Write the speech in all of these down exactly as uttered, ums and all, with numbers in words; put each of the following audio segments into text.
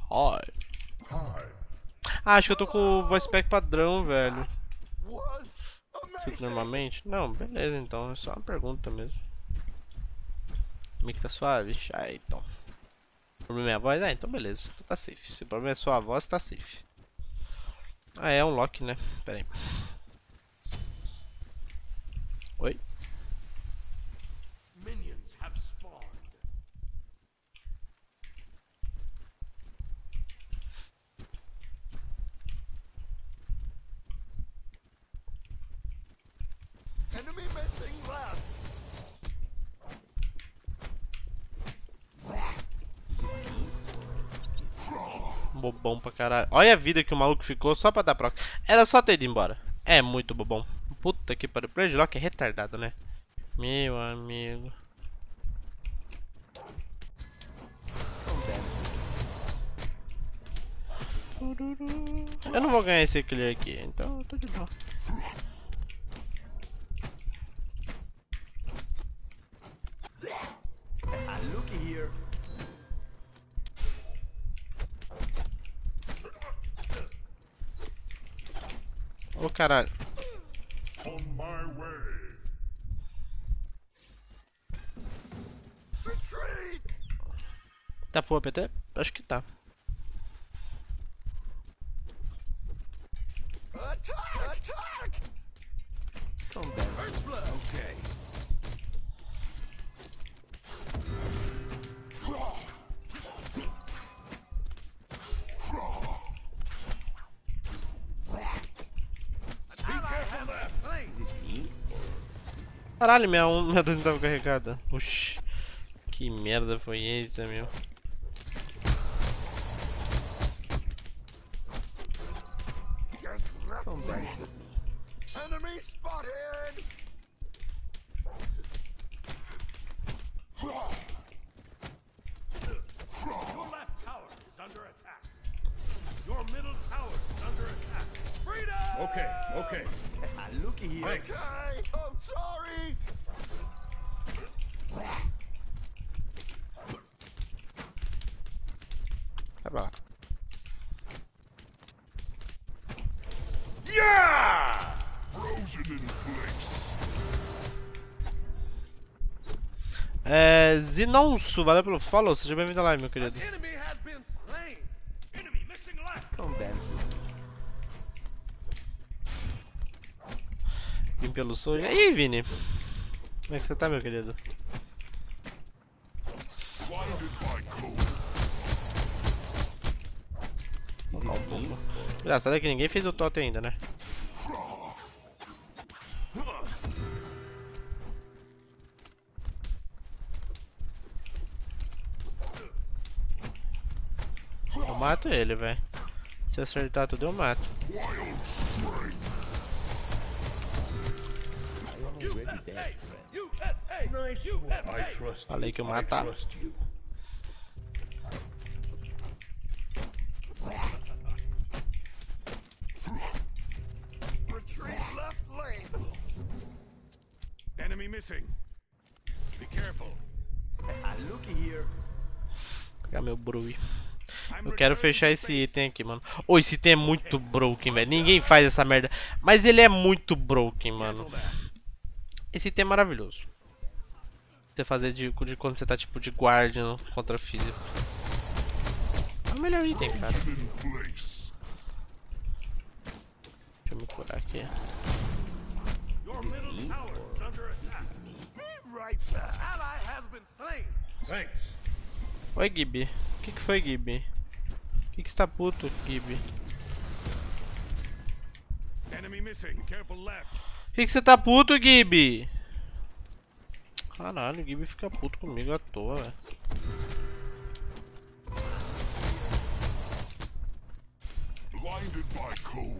Hi. Ah, acho que eu tô com o voice pack padrão, velho. Sinto normalmente? Não, beleza então, é só uma pergunta mesmo. O mic tá suave? Ah, então. O problema é a voz? Ah, então beleza, tá safe. Se o problema é só a voz, tá safe. Ah, é um lock, né? Pera aí. Oi? Minions have spawned. Enemy missing left. Bobão pra caralho. Olha a vida que o maluco ficou só pra dar proc. Era só ter ido embora. É muito bobão. Puta que pariu. O Playdlock é retardado, né? Meu amigo. Eu não vou ganhar esse clear aqui, então eu tô de boa. Looky here. Ô caralho. On my way. Retreat. Tá full A P T? Acho que tá. Attack! Attack! Come back. First blood. Okay. Caralho, minha um, minha dois não tava carregada. Oxi. Que merda foi essa, meu? Come dance with me. Enemy spotted! Your left tower is under attack. Your middle tower is under attack. Freedom! Okay, okay. Looky here. Okay, I'm sorry. Vai pra lá. Yeah! Frozen in place. É. Zinonso, valeu pelo follow. Seja bem-vindo à live, meu querido. Enemy has been slain. Enemy missing left. Come dance with me. Vim pelo sul. E aí, Vini? Como é que você tá, meu querido? Blinded by cold. Engraçado é que ninguém fez o totem ainda, né? Eu mato ele, velho. Se eu acertar tudo, eu mato. Wild strength. Nice one. I trust Falei you. que eu I matava. trust you. Retreat left lane. Enemy missing. Be careful. Looky here. Vou pegar meu Brui. Eu quero fechar esse item aqui, mano. Oh, esse item é muito broken, velho. Ninguém faz essa merda. Mas ele é muito broken, mano. Esse item é maravilhoso. Você fazer de, de quando você tá tipo de guardian contra físico. É o melhor item, cara. In place. Deixa eu me curar aqui. Your middle tower is under attack. Be right back. Ally has been slain. Thanks. Oi, Gibi. O que que foi, Gibi? O que que está puto, Gibi? Enemy missing. Careful left. O que que você tá puto, Gibi? Caralho, o Gibi fica puto comigo à toa, velho. Blinded by cold.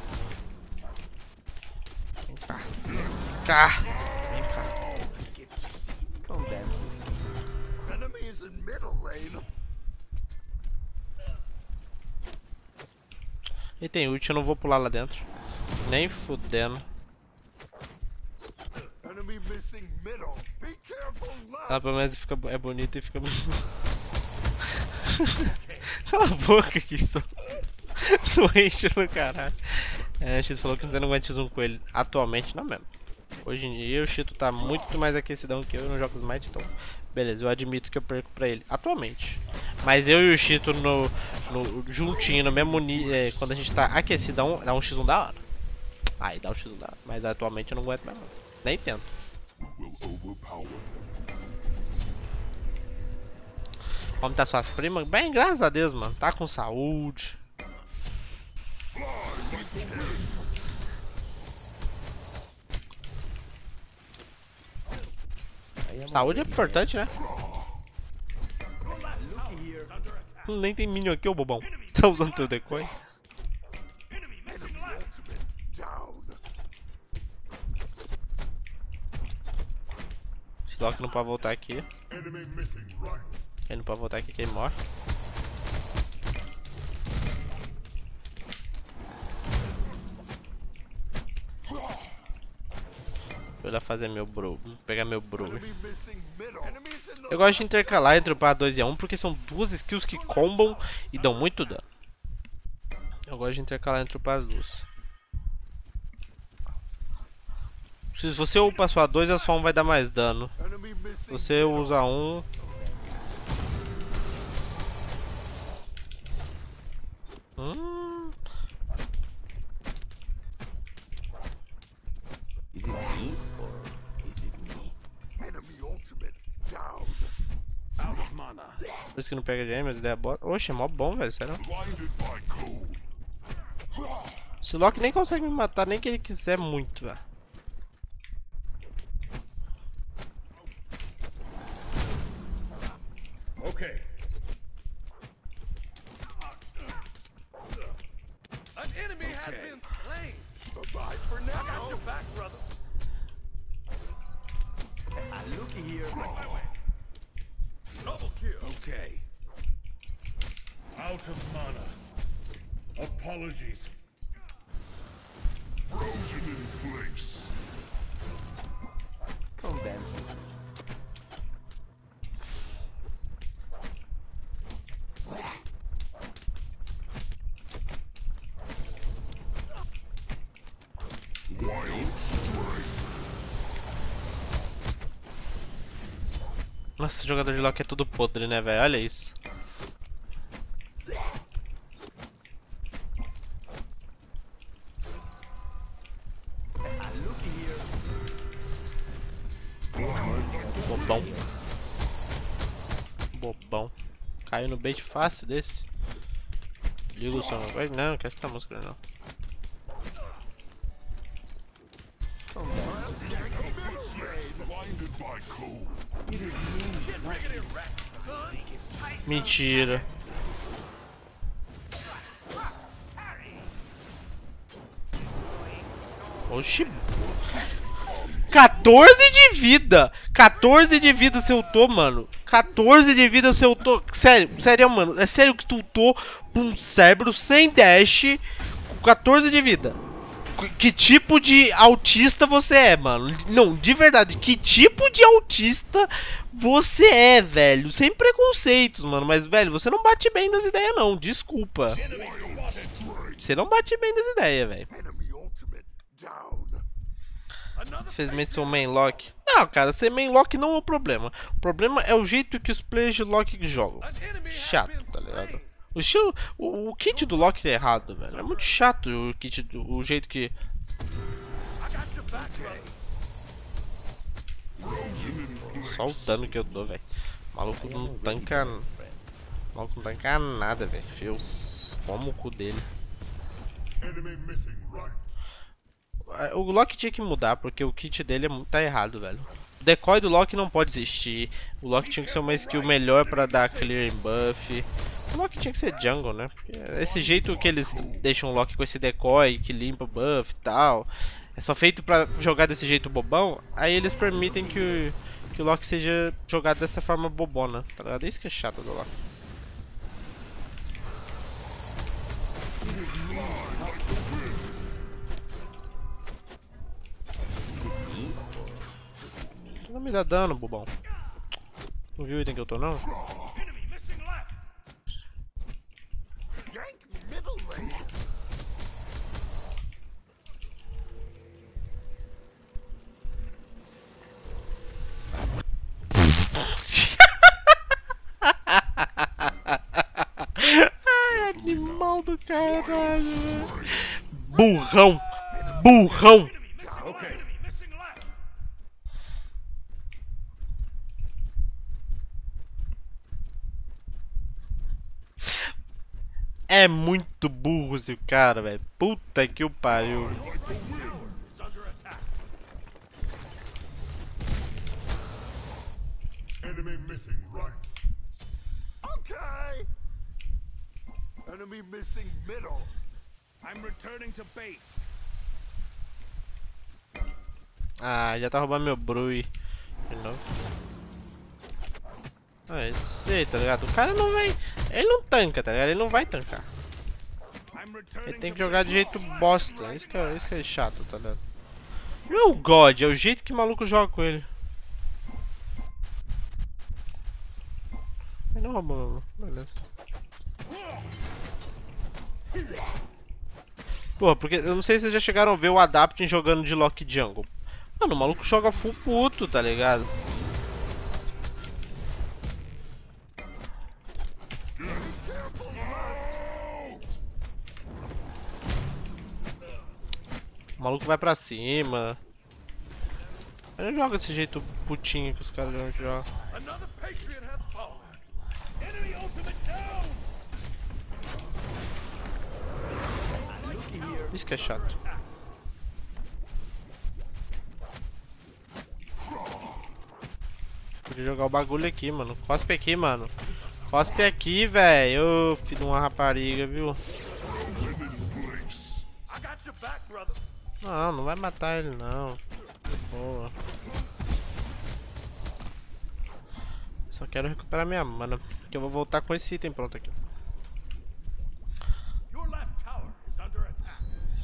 Vem cá. Vem cá. Vem cá. Come dance with me. Enemy is in middle lane. E tem ult, eu não vou pular lá dentro. Nem fudendo. Enemy missing middle. Be careful left. Ela pelo menos fica, é bonita e fica. Cala a boca aqui, só. Doente no caralho. É, o X falou que você não aguenta X um com ele. Atualmente, não mesmo. Hoje em dia o Chito tá muito mais aquecidão que eu no Jogos Smite, então beleza, eu admito que eu perco pra ele atualmente. Mas eu e o Chito no, no, juntinho, no mesmo nível, é, quando a gente tá aquecidão, dá um X um da hora. Aí dá um X um da hora, mas atualmente eu não aguento mais não. Nem tento. Como tá suas primas? Bem, graças a Deus, mano. Tá com saúde. Saúde é importante, né? Hum, nem tem minion aqui, ô bobão. Tá usando teu decoy? Esse Loki não pode voltar aqui. Ele não pode voltar aqui que ele morre. Vou lá fazer meu bro. Vou pegar meu bro. Eu gosto de intercalar entre o par dois e um porque são duas skills que combam e dão muito dano. Eu gosto de intercalar entre o par duas. Se você upa só dois, a sua um vai dar mais dano. Se você usa um. Hum. Is it me or is it me? Enemy ultimate down. Out of mana. Por isso que não pega de mas ideia bota. Oxe, é mó bom, velho, sério. Blinded by cold. Esse Loki nem consegue me matar, nem que ele quiser muito, velho. Okay. An enemy has been slain. Bye for now. I got your back, brother. Ah, looky here. Double kill. Okay. Out of mana. Apologies. Frozen in place. Come dance with me. Is it me? Nossa, o jogador de Loki é tudo podre, né, velho? Olha isso. Ah, looky here. Bobão. Bobão. Caiu no bait fácil desse. Liga o som. Não, não quer essa música não. Blinded by cold. Mentira. Oxi. quatorze de vida. quatorze de vida se eu tô, mano. quatorze de vida se eu tô. Sério, sério, mano. É sério que tu tô com um cérebro sem dash com quatorze de vida. Que tipo de autista você é, mano? Não, de verdade, que tipo de autista você é, velho? Sem preconceitos, mano. Mas, velho, você não bate bem das ideias, não. Desculpa. Você não bate bem das ideias, velho. Enemy ultimate down. Another Infelizmente, seu main lock. Não, cara, ser main lock não é o problema. O problema é o jeito que os players de lock jogam. An enemy has Chato, been tá ligado? slain. O, estilo, o, o kit do Loki é errado, velho. É muito chato o kit do, o jeito que. I got your back, brother. Só o dano que eu dou, velho. O maluco não tanca. O maluco não tanca nada, velho. Fio. Como o cu dele. Enemy missing right. O Loki tinha que mudar, porque o kit dele é, mu- tá errado, velho. O decoy do Loki não pode existir. O Loki tinha que ser uma skill melhor pra dar clear em buff. O Loki tinha que ser jungle, né? Porque esse jeito que eles deixam o Loki com esse decoy que limpa o buff e tal. É só feito pra jogar desse jeito bobão. Aí eles permitem que o, que o Loki seja jogado dessa forma bobona, tá ligado? Isso que é chato do Loki. Não me dá dano, bobão. Não viu o item que eu tô, não? Enemy missing left. Gank middle lane. Ai, animal do caralho, velho. Burrão. Burrão. Okay. Missing left. É muito burro esse cara, velho. Puta que o pariu. Is under attack. Enemy missing right. Okay. Enemy missing middle. I'm returning to base. Ah, já tá roubando meu Brui. De novo. Ah, é isso aí, tá ligado? O cara não vai... Ele não tanca, tá ligado? Ele não vai tancar. I'm returning Ele tem que to jogar de jeito bosta. Isso que é, isso que é chato, tá ligado? Não é o God, é o jeito que o maluco joga com ele. Ele não roubou, não. Beleza. Porra, porque eu não sei se vocês já chegaram a ver o Adapting jogando de Lock Jungle. Mano, o maluco joga full puto, tá ligado? O maluco vai pra cima. Ele não joga desse jeito putinho que os caras geralmente jogam. Another Patriot has fallen. Enemy ultimate down. Isso que é chato. Podia jogar o bagulho aqui, mano. Cospe aqui, mano. Cospe aqui, velho. Ô, filho de uma rapariga, viu? I got your back, brother. Não, não vai matar ele, não. De boa. Só quero recuperar minha mana. Que eu vou voltar com esse item pronto aqui. Your left tower is under attack.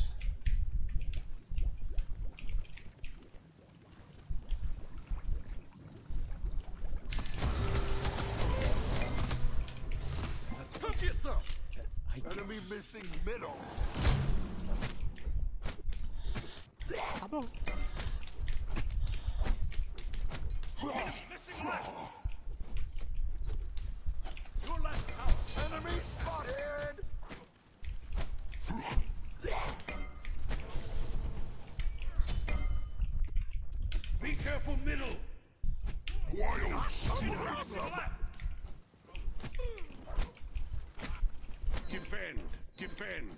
Cook yourself. Enemy missing middle. Tá bom. Missing left. Your left tower. Enemy spotted. Be careful, middle. Wild Cross left. defend, defend.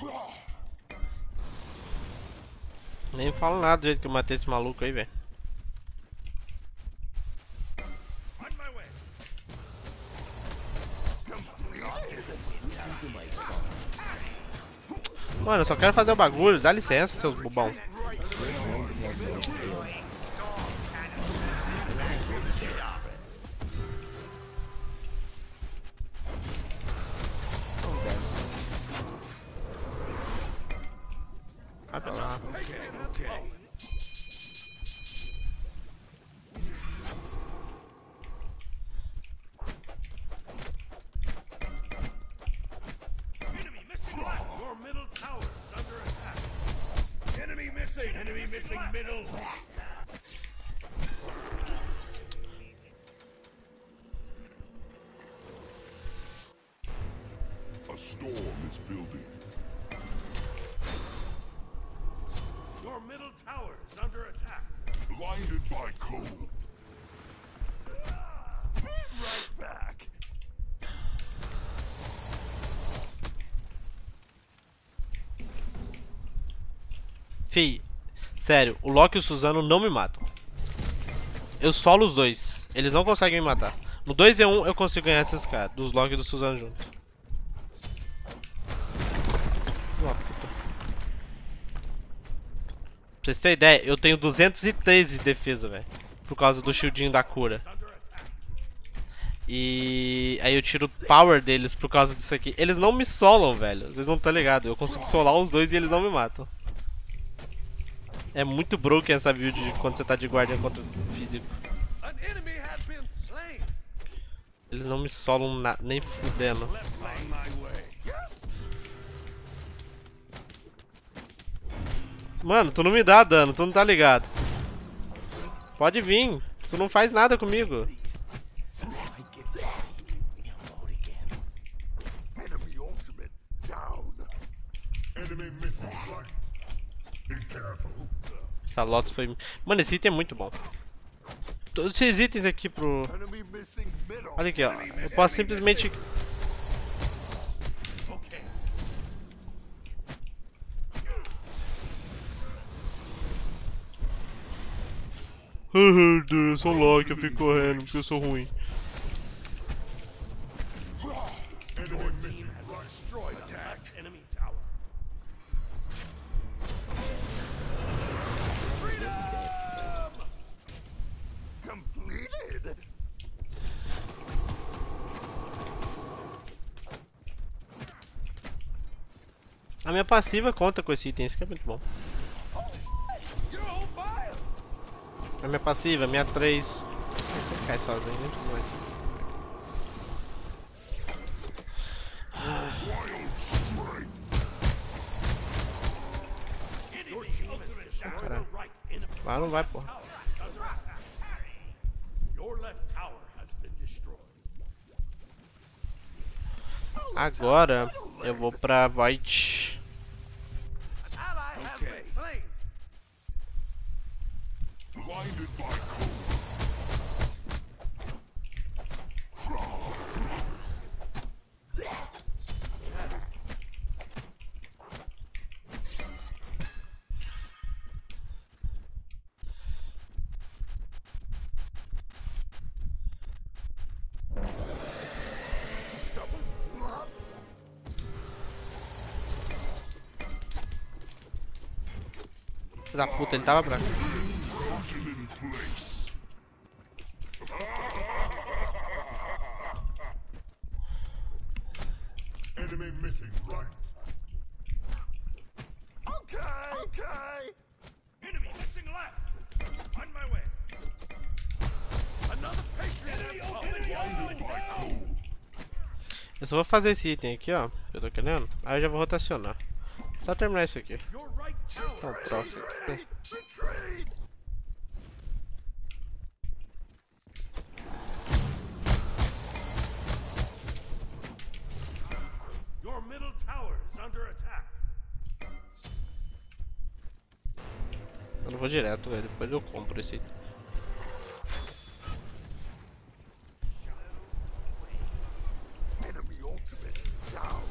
Nem falo nada do jeito que eu matei esse maluco aí, velho. On my way. Mano, eu só quero fazer o bagulho. Dá licença, seus bobão. Vai pra lá. Okay. Enemy missing left. Your middle tower is under attack. Enemy missing, enemy missing middle. A storm is building. Your middle tower is under attack. Blinded by cold. Right back. Fih, sério, o Loki e o Suzano não me matam. Eu solo os dois. Eles não conseguem me matar. No dois v um eu consigo ganhar esses caras, dos Loki e do Suzano juntos. Uma puta. Pra vocês terem ideia, eu tenho duzentos e treze de defesa, velho. Por causa do shieldinho da cura. E aí eu tiro o power deles por causa disso aqui. Eles não me solam, velho. Vocês não estão ligados. Eu consigo solar os dois e eles não me matam. É muito broken essa build de quando você tá de guardiã contra o físico. An enemy has been slain. Eles não me solam na nem fudendo. On my way. Mano, tu não me dá dano, tu não tá ligado. Pode vir, tu não faz nada comigo. Enemy ultimate down. Enemy missing right. Be careful. Essa Lotus foi... Mano, esse item é muito bom. Todos esses itens aqui pro... Enemy missing middle. Olha aqui, ó. Eu posso simplesmente... Eu sou Loki, eu fico correndo porque eu sou ruim. Enemy missing right. Destroy attack enemy tower. Completed. A minha passiva conta com esse item, isso que é muito bom. You're on fire. A minha passiva, minha três. Você cai sozinho, nem precisa mais. Caralho. Lá não vai, porra. Your left tower has been destroyed. Agora eu vou pra Void. Ally has been slain. Blinded by cold. Filho da puta, ele tava branco. Potion in place. Enemy missing right. Okay. Okay. Enemy missing left. On my way. Another patriot. Blinded by cold. Eu só vou fazer esse item aqui, ó. Que eu tô querendo. Aí eu já vou rotacionar. Só terminar isso aqui. Your right tower. Ó, próximo. Retreat. Your middle tower is under attack. Eu não vou direto, velho. Depois eu compro esse item. Enemy ultimate down.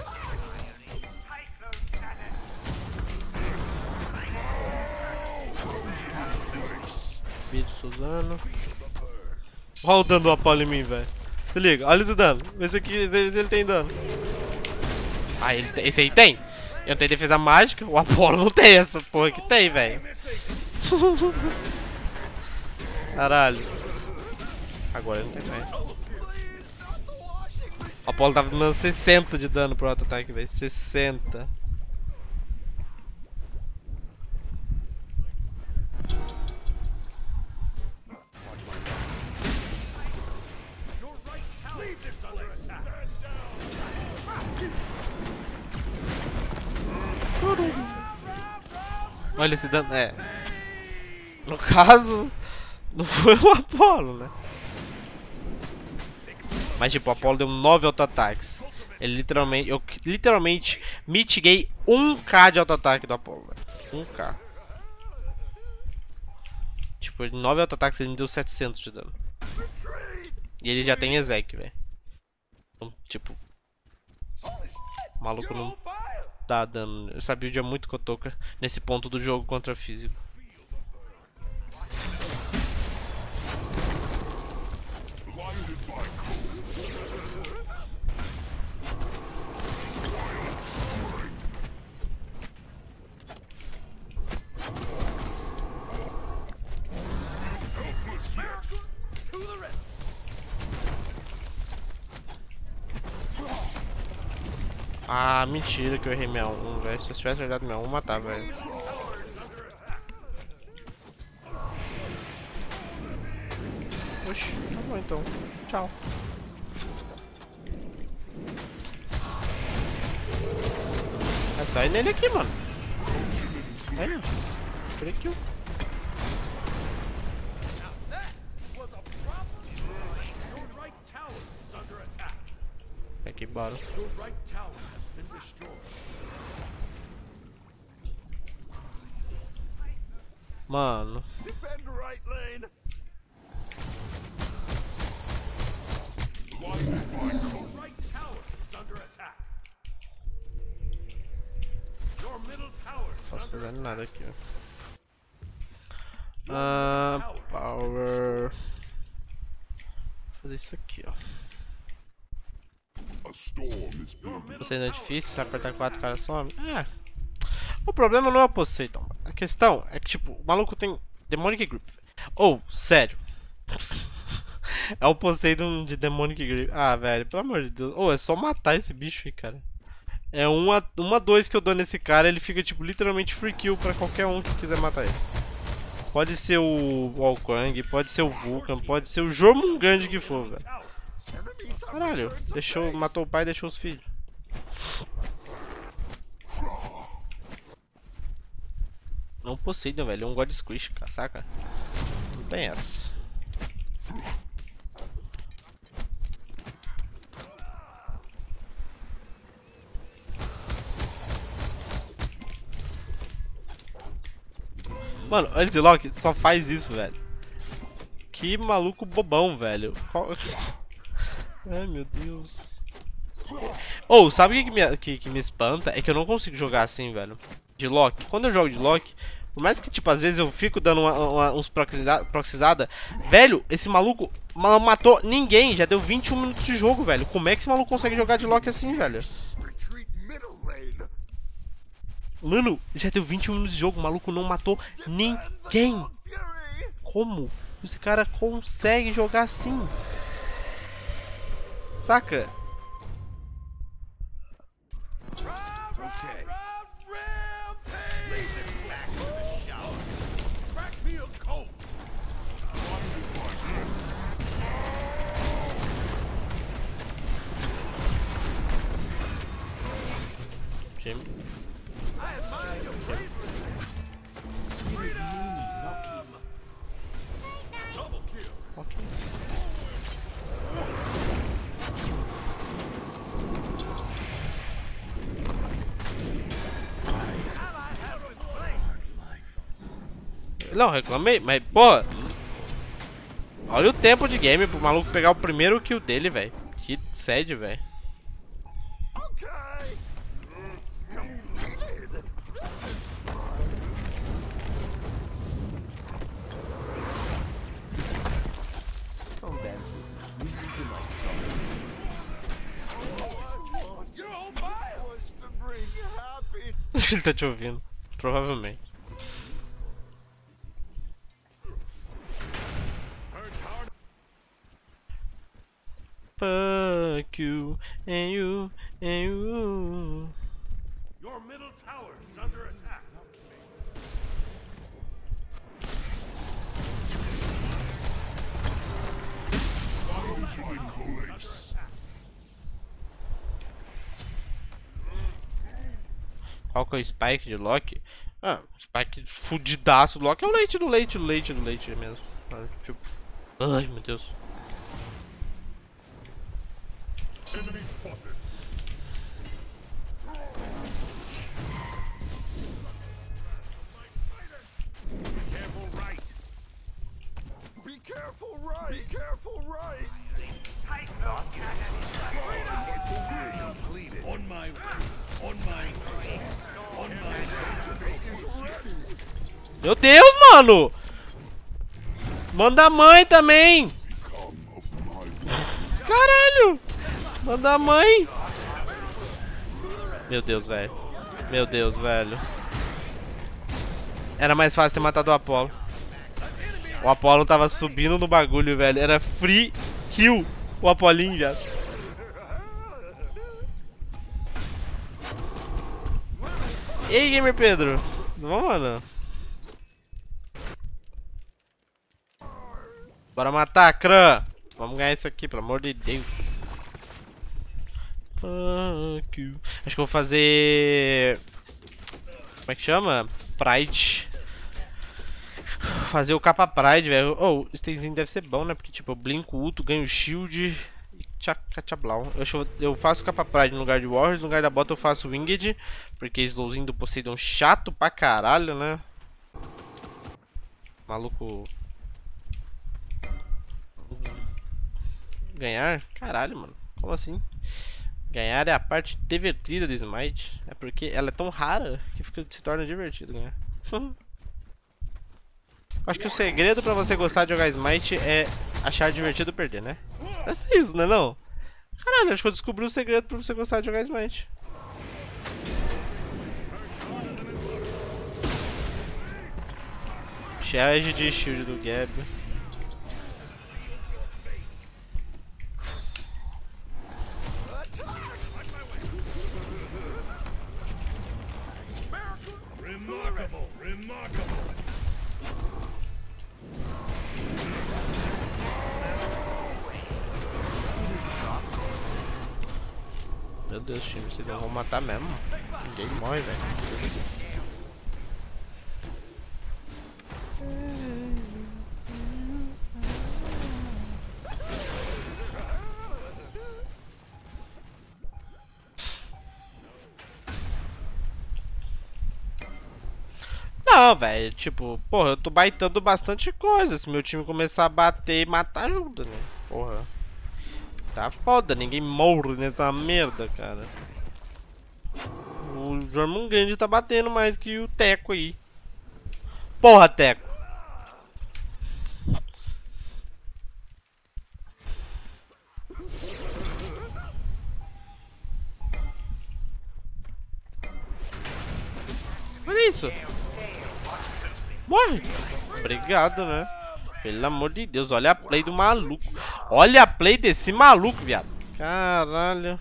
Vídeo Suzano. Olha o dano do Apollo em mim, velho. Se liga, olha esse dano. Vê se, aqui, se ele tem dano. Ah, ele tem, esse aí tem. Eu não tenho defesa mágica. O Apollo não tem essa porra que tem, velho. Caralho. Agora ele não tem mais. O Apollo tava dando sessenta de dano pro auto-ataque, velho. sessenta. Your right tower is under attack. Olha esse dano. É. No caso, não foi o Apollo, né? Mas tipo, o Apollo deu nove auto-ataques. Ele literalmente. Eu literalmente mitiguei um K de auto-ataque do Apollo, velho. um K. Tipo, nove auto-ataques ele me deu setecentos de dano. E ele já tem Ezek, velho. Então, tipo. O maluco não dá dano. Essa build é muito cotoca nesse ponto do jogo contra físico. Blinded by cold. Helpless yet. To the rest. Ah, mentira que eu errei minha um, velho. Se eu tivesse olhado minha um, matava, velho. Oxi, tá bom então. Tchau. É só ir nele aqui, mano. Aí, ó. Por aqui, ó. Aqui, bora. Mano. Defend right lane. Blinded by cold. Right tower is under attack. Your middle tower is Não posso under fazer nada aqui, ó. Ah, power. Vou fazer isso aqui, ó. A storm is building. Você não é difícil, se apertar quatro caras some. É. O problema não é o Poseidon. A questão é que, tipo, o maluco tem Demonic Grip. Ou, oh, sério. É o Poseidon de Demonic Grip. Ah, velho, pelo amor de Deus. Ou, oh, é só matar esse bicho aí, cara. É uma, uma dois que eu dou nesse cara, ele fica, tipo, literalmente free kill pra qualquer um que quiser matar ele. Pode ser o Wolfgang, pode ser o Vulcan, pode ser o Jormungand que for, velho. Caralho, deixou, matou o pai e deixou os filhos. Não Poseidon, velho, é um God Squish, cara, saca? Não tem essa. Mano, olha esse Loki, só faz isso, velho. Que maluco bobão, velho. Qual... Ai, meu Deus. Ou, oh, sabe o que, que, que, que me espanta? É que eu não consigo jogar assim, velho. De Loki. Quando eu jogo de Loki, por mais que, tipo, às vezes eu fico dando uma, uma, uns proxizada, velho, esse maluco não matou ninguém. Já deu vinte e um minutos de jogo, velho. Como é que esse maluco consegue jogar de Loki assim, velho? Mano, já deu vinte e um minutos de jogo, o maluco não matou ninguém. Como esse cara consegue jogar assim? Saca? Jimmy. Okay. Não, reclamei, mas porra. Olha o tempo de game pro maluco pegar o primeiro kill dele, velho. Que sede, velho. Ele tá te ouvindo, provavelmente. Fuck you and you and you. Your middle tower is under attack. Qual que é o Spike de Loki? Ah, o Spike fudidaço do Loki é o leite do leite do leite do leite mesmo. Tipo, ai meu Deus. Enemy spotted. Careful right. Be careful right. Be careful right. On my way. On my way. On my way. Meu Deus, mano! Manda a mãe também! Caralho! Manda a mãe! Meu Deus, velho. Meu Deus, velho. Era mais fácil ter matado o Apollo. O Apollo tava subindo no bagulho, velho. Era free kill o Apolinho, velho. E aí, Gamer Pedro? Vamos, mano? Bora matar, Kran! Vamos ganhar isso aqui, pelo amor de Deus. Fuck you. Acho que eu vou fazer... Como é que chama? Pride. Fazer o capa Pride, velho. Oh, o Stenzinho deve ser bom, né? Porque, tipo, eu blinco ulto, ganho shield e tchacatchablau. Eu, eu faço capa Pride no lugar de Warriors, no lugar da bota eu faço Winged. Porque slowzinho do Poseidon chato pra caralho, né? Maluco. Ganhar? Caralho, mano. Como assim? Ganhar é a parte divertida do Smite. É porque ela é tão rara que fica, se torna divertido ganhar. Acho que o segredo pra você gostar de jogar Smite é achar divertido perder, né? É só isso, né não? Caralho, acho que eu descobri o segredo pra você gostar de jogar Smite. Charge de shield do Gab. Remarkable, remarkable. Meu Deus, time, vocês não vão matar mesmo. Ninguém morre, velho. Não, velho, tipo, porra, eu tô baitando bastante coisa. Se meu time começar a bater e matar, ajuda, né? Porra. Tá foda, ninguém morre nessa merda, cara. O Jormungandr tá batendo mais que o Teco aí. Porra, Teco. Olha isso. Morre. Obrigado, né? Pelo amor de Deus, olha a play do maluco. Olha a play desse maluco, viado. Caralho.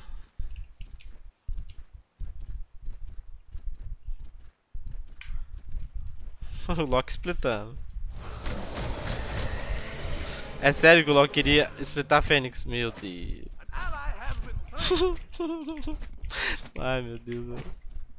O Loki splitando. É sério que o Loki queria splitar a Fênix? Meu Deus. Ai, meu Deus. Velho.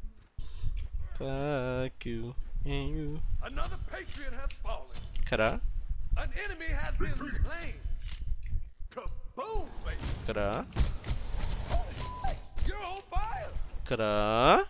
Fuck you and you. Another patriot has fallen. Caralho. An enemy has been slain. Kaboom, baby. Caralho. You're on fire. Caralho.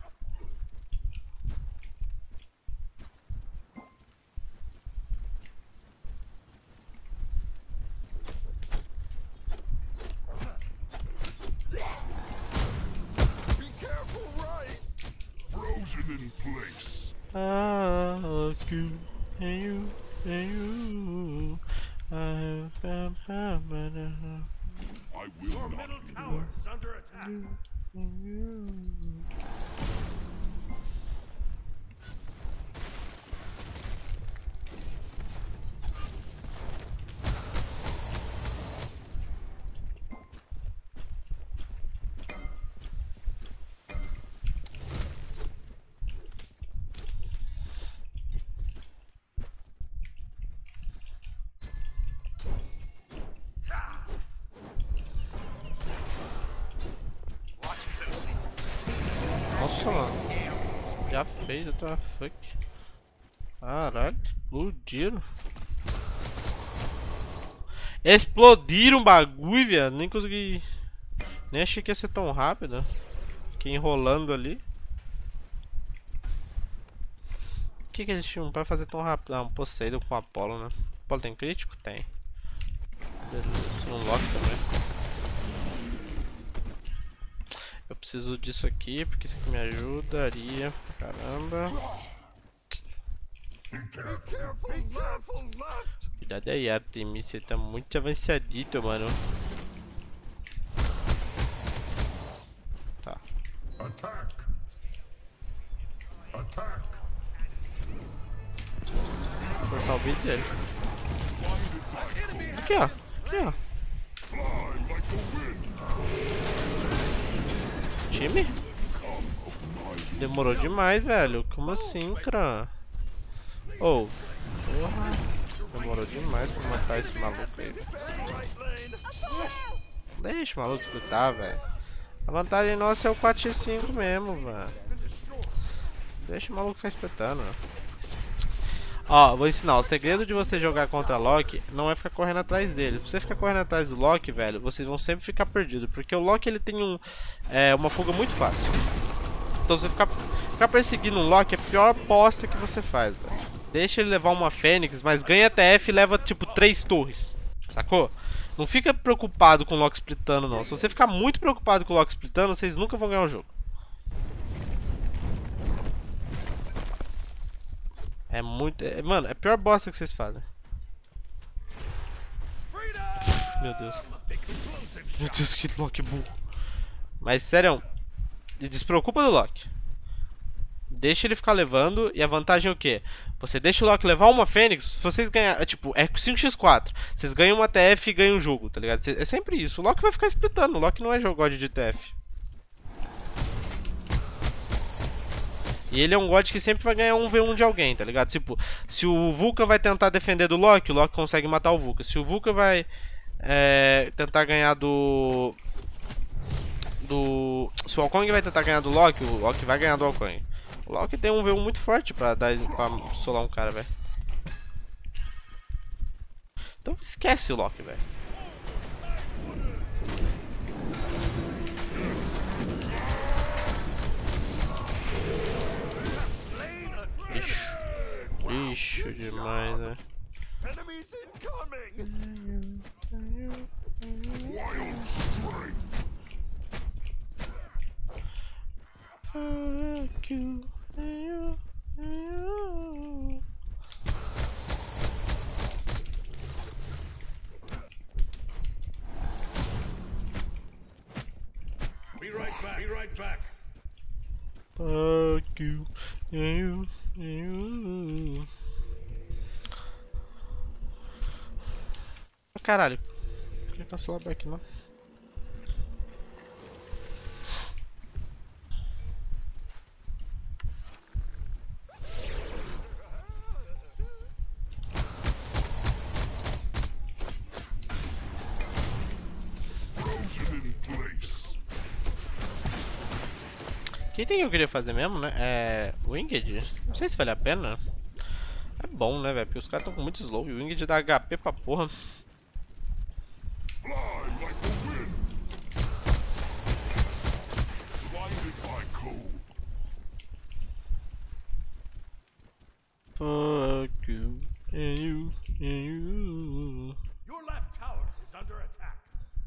In place. Fuck you and you and you. I have found I will Your not middle be tower is under attack. Nossa, mano. Já fez, eu tô a fuck. Caralho, explodiram. Explodiram o bagulho, viado. Nem consegui. Nem achei que ia ser tão rápido. Fiquei enrolando ali. O que, que eles tinham pra fazer tão rápido? Ah, um Poseidon com Apollo, né? Apollo tem crítico? Tem. Beleza, um Loki também. Eu preciso disso aqui, porque isso aqui me ajudaria pra caramba. Cuidado aí, Artemis, você tá muito avançadito, mano. Tá. attack. Attack. Vou forçar o vídeo dele. Aqui, ó. Aqui, ó. Fly like the wind. Time? Demorou demais, velho. Como assim, Kran? Oh, porra. Demorou demais pra matar esse maluco aí. Deixa o maluco escutar, velho. A vantagem nossa é o quatro x cinco mesmo, velho. Deixa o maluco ficar espetando. Ó, vou ensinar. O segredo de você jogar contra Loki não é ficar correndo atrás dele. Se você ficar correndo atrás do Loki, velho, vocês vão sempre ficar perdidos. Porque o Loki, ele tem um, é, uma fuga muito fácil. Então você ficar, ficar perseguindo um Loki é a pior aposta que você faz, velho. Deixa ele levar uma Fênix, mas ganha T F e leva, tipo, três torres. Sacou? Não fica preocupado com o Loki splitando, não. Se você ficar muito preocupado com o Loki splitando, vocês nunca vão ganhar o jogo. É muito... É, mano, é a pior bosta que vocês fazem. Meu Deus. Meu Deus, que Loki burro. Mas, sério, despreocupa do Loki. Deixa ele ficar levando. E a vantagem é o quê? Você deixa o Loki levar uma Fênix. Se vocês ganharem... É, tipo, é cinco por quatro. Vocês ganham uma T F e ganham o jogo, tá ligado? É sempre isso. O Loki vai ficar splitando. O Loki não é jogo de T F. E ele é um God que sempre vai ganhar um v um de alguém, tá ligado? Tipo, se o Vulcan vai tentar defender do Loki, o Loki consegue matar o Vulcan. Se o Vulcan vai é, tentar ganhar do... do... Se o Wukong vai tentar ganhar do Loki, o Loki vai ganhar do Wukong. O Loki tem um v um muito forte pra, dar, pra solar um cara, velho. Então esquece o Loki, velho. Lixo. Lixo demais, né? Enemies incoming! Wild strength. Fuck you, you, you. Be right back. Be right back. Fuck you, you, you. Caralho, não queria cancelar back não. Frozen in place. Que item que eu queria fazer mesmo, né? É... Winged? Não sei se vale a pena. É bom, né, velho? Porque os caras estão com muito slow e o Winged dá H P pra porra. Fly like the wind. Blinded by cold. Fuck you, and you, and you. Your left tower is under attack.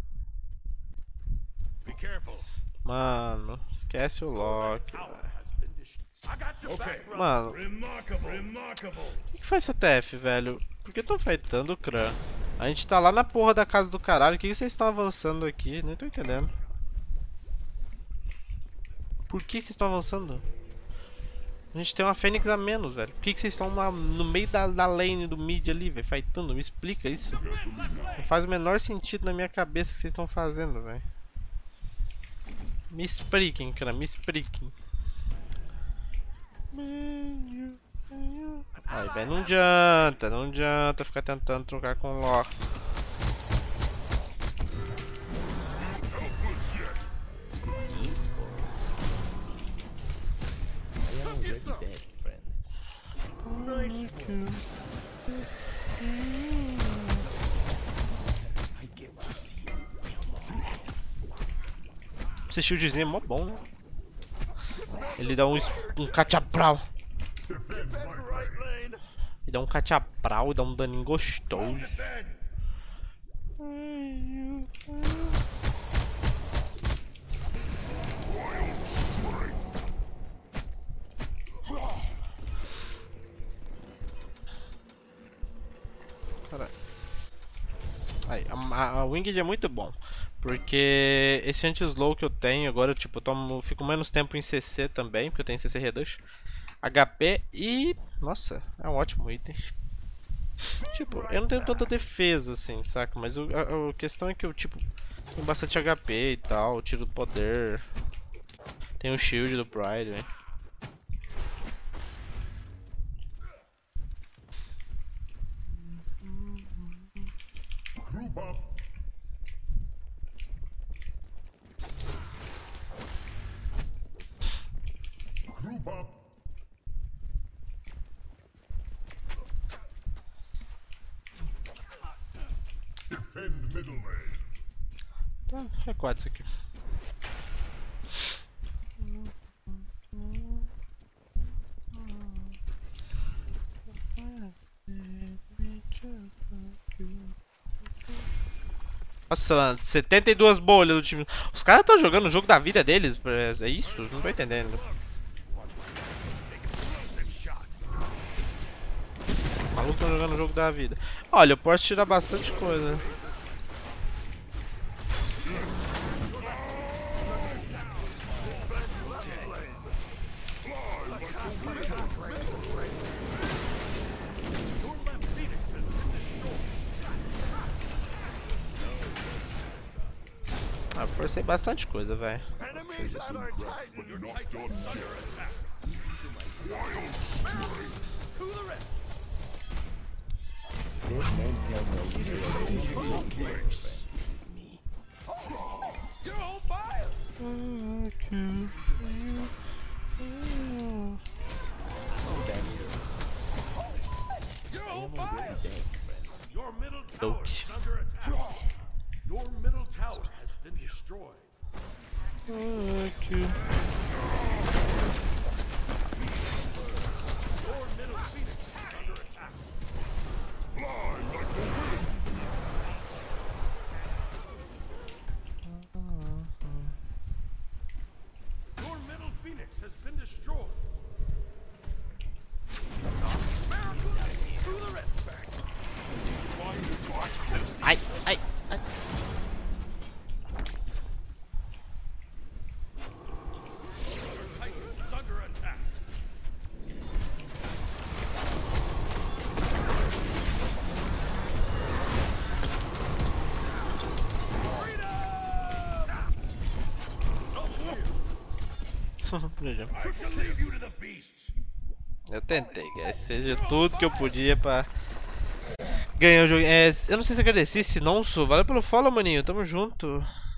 Be careful. Mano, esquece o Loki, Tower velho. has been destroyed. I got your back, brother. Mano, Remarkable. Remarkable. o que, que foi essa T F, velho? Por que estão fightando o Kran? A gente tá lá na porra da casa do caralho. O que, que vocês estão avançando aqui? Nem tô entendendo. Por que vocês estão avançando? A gente tem uma Fênix a menos, velho. Por que, que vocês estão lá no meio da, da lane do mid ali, velho? Fightando? Me explica isso. Não faz o menor sentido na minha cabeça o que vocês estão fazendo, velho. Me expliquem, cara. Me expliquem. Ai, velho, não adianta, não adianta ficar tentando trocar com o Loki. Esse shieldzinho é mó bom, né? Ele dá um, um cachapral. Ele dá um cachapral e dá um daninho gostoso. Caralho. Aí, a, a Winged é muito bom. Porque esse anti-slow que eu tenho agora, tipo, eu tomo, fico menos tempo em C C também, porque eu tenho C C Reduction, H P e... Nossa, é um ótimo item. Tipo, eu não tenho tanta defesa assim, saca? Mas o, a, a questão é que eu, tipo, tenho bastante H P e tal, tiro do poder. Tem o shield do Pride, hein? Group up. Group up. Tá, é quatro isso aqui. Nossa, mano, setenta e duas bolhas do time. Os caras estão jogando o jogo da vida deles, é isso? Não tô entendendo. O maluco tá jogando o jogo da vida. Olha, eu posso tirar bastante coisa. Ah, forcei bastante coisa, velho. Enemies at our Titan. But you're not done yet. You're on fire! You're on fire! Your middle tower is under attack. Your middle tower has been destroyed. Your middle phoenix is under attack. Fly like the wind. Your middle phoenix has been destroyed. Through the rest back. Ai, ai, ai. Your Titan is under attack. Veja. I shall leave you to the beasts. Eu tentei, guys. Seja tudo que eu podia pra ganhar o jogo. É, eu não sei se agradeci, se não sou. Valeu pelo follow, maninho. Tamo junto.